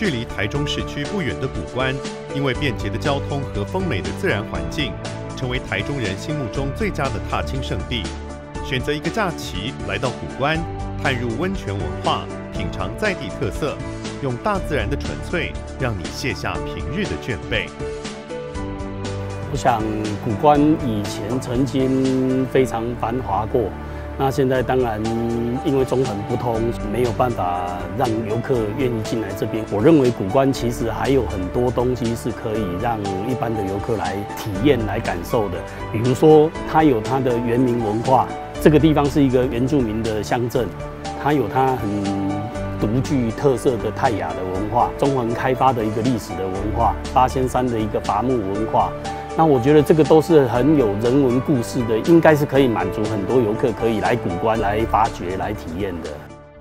距离台中市区不远的谷关，因为便捷的交通和丰美的自然环境，成为台中人心目中最佳的踏青胜地。选择一个假期来到谷关，探入温泉文化，品尝在地特色，用大自然的纯粹，让你卸下平日的倦惫。 我想谷关以前曾经非常繁华过，那现在当然因为中横不通，没有办法让游客愿意进来这边。我认为谷关其实还有很多东西是可以让一般的游客来体验、来感受的。比如说，它有它的原民文化，这个地方是一个原住民的乡镇，它有它很独具特色的泰雅的文化，中横开发的一个历史的文化，八仙山的一个伐木文化。那我觉得这个都是很有人文故事的，应该是可以满足很多游客可以来谷关来发掘、来体验的。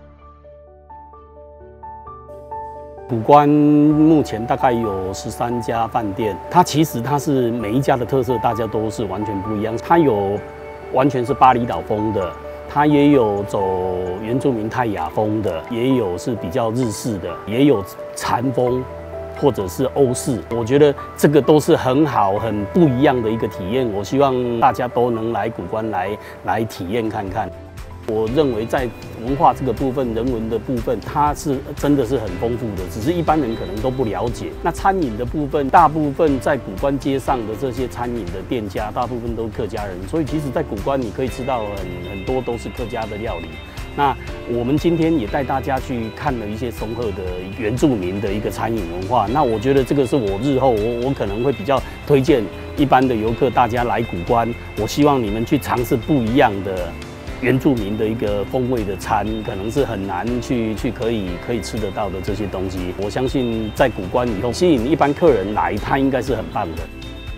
谷关目前大概有13家饭店，它其实是每一家的特色，大家都是完全不一样。它有完全是巴厘岛风的，它也有走原住民泰雅风的，也有是比较日式的，也有禅风。或者是欧式，我觉得这个都是很好、很不一样的一个体验。我希望大家都能来谷关来体验看看。我认为在文化这个部分、人文的部分，它是真的是很丰富的，只是一般人可能都不了解。那餐饮的部分，大部分在谷关街上的这些餐饮的店家，大部分都是客家人，所以其实在谷关你可以吃到很多都是客家的料理。那我们今天也带大家去看了一些松鹤的原住民的一个餐饮文化。那我觉得这个是我日后我可能会比较推荐一般的游客大家来谷关。我希望你们去尝试不一样的原住民的一个风味的餐，可能是很难去可以吃得到的这些东西。我相信在谷关以后吸引一般客人来，它应该是很棒的。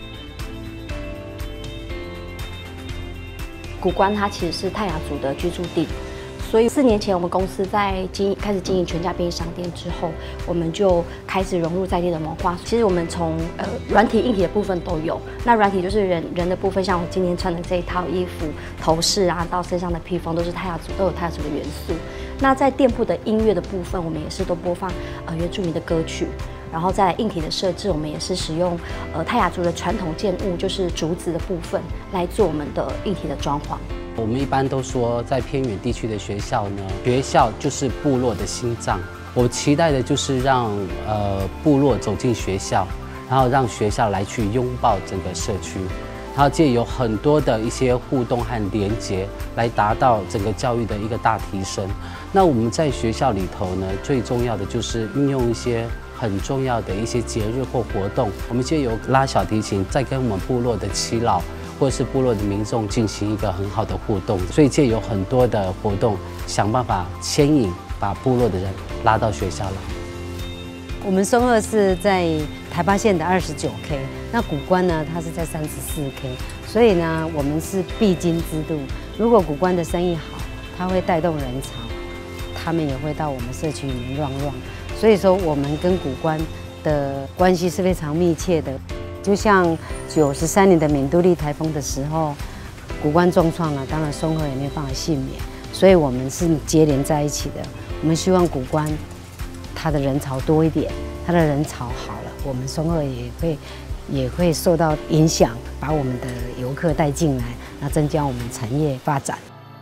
谷关它其实是泰雅族的居住地。所以4年前，我们公司在开始经营全家便利商店之后，我们就开始融入在地的文化。其实我们从软体、硬体的部分都有。那软体就是人的部分，像我今天穿的这一套衣服、头饰啊，到身上的披风，都是泰雅族，都有泰雅族的元素。那在店铺的音乐的部分，我们也是都播放原住民的歌曲。然后在硬体的设置，我们也是使用泰雅族的传统建物，就是竹子的部分，来做我们的硬体的装潢。 我们一般都说，在偏远地区的学校呢，学校就是部落的心脏。我期待的就是让部落走进学校，然后让学校来去拥抱整个社区，然后借由很多的一些互动和连结，来达到整个教育的一个大提升。那我们在学校里头呢，最重要的就是运用一些很重要的一些节日或活动，我们借由拉小提琴，再跟我们部落的耆老或是部落的民众进行一个很好的互动，所以借由很多的活动，想办法牵引把部落的人拉到学校来。 我们松鹤是在台八线的29K， 那谷关呢，它是在34K， 所以呢，我们是必经之路。如果谷关的生意好，它会带动人潮，他们也会到我们社区里面乱。所以说，我们跟谷关的关系是非常密切的。就像93年的闽都利台风的时候，谷关重创了，当然松鹤也没有办法幸免，所以我们是接连在一起的。我们希望谷关它的人潮多一点，它的人潮好了，我们松鹤也会受到影响，把我们的游客带进来，那增加我们产业发展。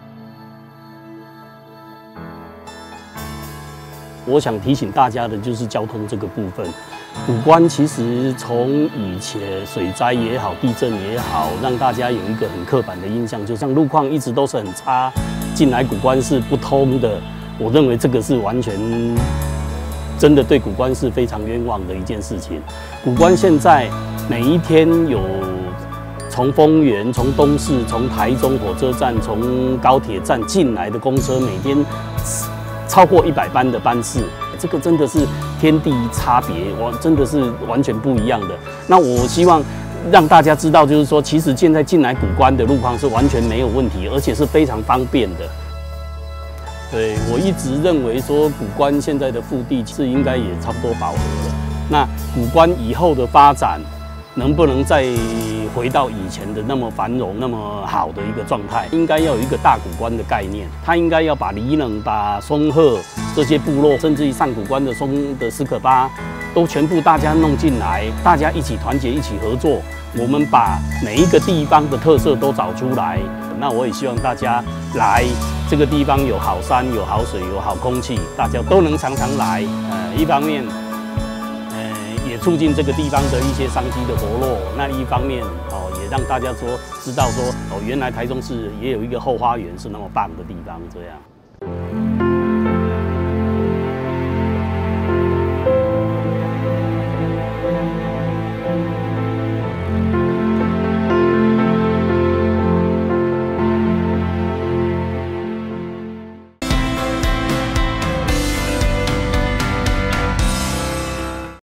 我想提醒大家的就是交通这个部分。谷关其实从以前水灾也好、地震也好，让大家有一个很刻板的印象，就像路况一直都是很差，进来谷关是不通的。我认为这个是完全真的对谷关是非常冤枉的一件事情。谷关现在每一天有从丰原、从东势、从台中火车站、从高铁站进来的公车，每天超过100班的班次，这个真的是天地差别，真的是完全不一样的。那我希望让大家知道，就是说，其实现在进来谷关的路况是完全没有问题，而且是非常方便的。对，我一直认为说，谷关现在的腹地是应该也差不多饱和了。那谷关以后的发展，能不能再回到以前的那么繁荣、那么好的一个状态。应该要有一个大谷关的概念，它应该要把里冷、把松鹤这些部落，甚至于上谷关的斯可巴，都全部大家弄进来，大家一起团结、一起合作。我们把每一个地方的特色都找出来。那我也希望大家来这个地方有好山、有好水、有好空气，大家都能常常来。一方面，也促进这个地方的一些商机的活络。那一方面，也让大家知道说，原来台中市也有一个后花园是那么棒的地方，这样。